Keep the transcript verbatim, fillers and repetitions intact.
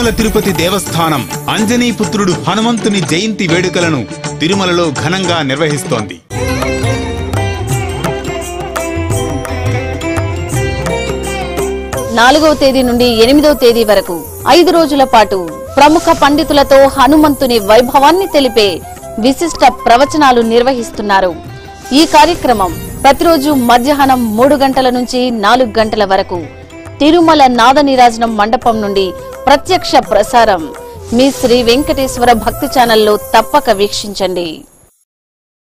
తిరుమల తిరుపతి దేవస్థానం అంజనీ పుత్రుడు హనుమంతుని జయంతి వేడుకలను తిరుమలలో ఘనంగా నిర్వహిస్తోంది. నాలుగవ తేదీ నుండి ఎనిమిదవ తేదీ వరకు ఐదు రోజుల పాటు ప్రముఖ పండితులతో హనుమంతుని వైభవాన్ని తెలిపే విశిష్ట ప్రవచనాలు నిర్వహిస్తున్నారు. ఈ కార్యక్రమం ప్రతిరోజు మధ్యాహ్నం మూడు గంటల నుంచి నాలుగు గంటల వరకు తిరుమల నాద నీరాజనం మండపం నుండి ప్రత్యక్ష ప్రసారం మీ శ్రీ వెంకటేశ్వర భక్తి ఛానల్లో తప్పక వీక్షించండి.